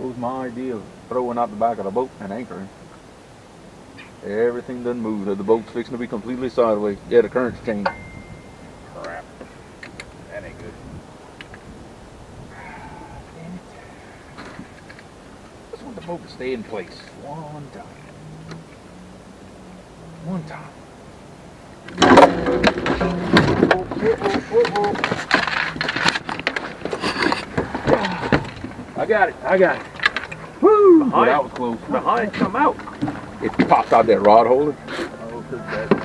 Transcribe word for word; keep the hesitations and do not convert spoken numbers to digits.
was my idea of throwing out the back of the boat and anchoring. Everything doesn't move. The boat's fixing to be completely sideways. Yeah, the current's changed. Crap. That ain't good. Damn it. Just want the boat to stay in place. One time. One time. Oh, oh, oh, oh, oh. I got it. I got it. Woo! Well, that was close. Behind, come out. It popped out that rod holder. Oh, cause that.